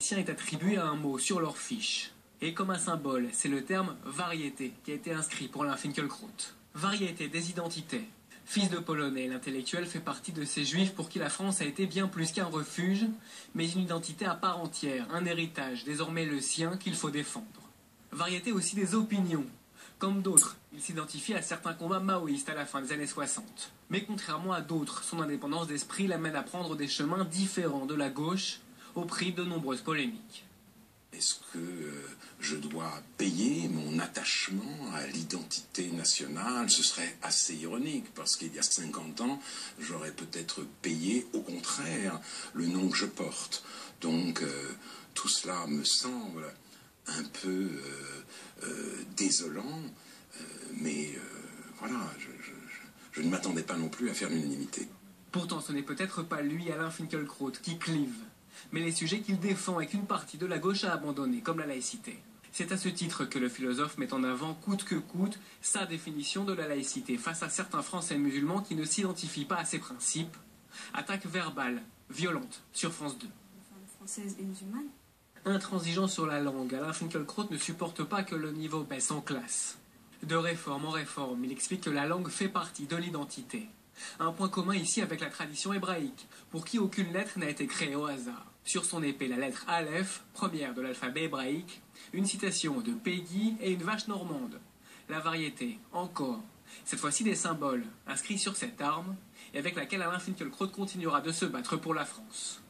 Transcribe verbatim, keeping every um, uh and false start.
Haïtien est attribué à un mot sur leur fiche. Et comme un symbole, c'est le terme variété qui a été inscrit pour l'Alain Finkielkraut. Variété des identités. Fils de Polonais, l'intellectuel fait partie de ces juifs pour qui la France a été bien plus qu'un refuge, mais une identité à part entière, un héritage, désormais le sien, qu'il faut défendre. Variété aussi des opinions. Comme d'autres, il s'identifie à certains combats maoïstes à la fin des années soixante. Mais contrairement à d'autres, son indépendance d'esprit l'amène à prendre des chemins différents de la gauche, au prix de nombreuses polémiques. Est-ce que euh, je dois payer mon attachement à l'identité nationale? Ce serait assez ironique, parce qu'il y a cinquante ans, j'aurais peut-être payé, au contraire, le nom que je porte. Donc, euh, tout cela me semble un peu euh, euh, désolant, euh, mais euh, voilà, je, je, je, je ne m'attendais pas non plus à faire l'unanimité. Pourtant, ce n'est peut-être pas lui, Alain Finkielkraut, qui clive, mais les sujets qu'il défend et qu'une partie de la gauche a abandonnés, comme la laïcité. C'est à ce titre que le philosophe met en avant, coûte que coûte, sa définition de la laïcité face à certains Français musulmans qui ne s'identifient pas à ses principes. Attaque verbale, violente, sur France deux. Française et musulmane. Intransigeant sur la langue, Alain Finkielkraut ne supporte pas que le niveau baisse en classe. De réforme en réforme, il explique que la langue fait partie de l'identité. Un point commun ici avec la tradition hébraïque, pour qui aucune lettre n'a été créée au hasard. Sur son épée, la lettre Aleph, première de l'alphabet hébraïque, une citation de Peggy et une vache normande. La variété, encore. Cette fois-ci des symboles, inscrits sur cette arme, et avec laquelle Alain Finkielkraut continuera de se battre pour la France.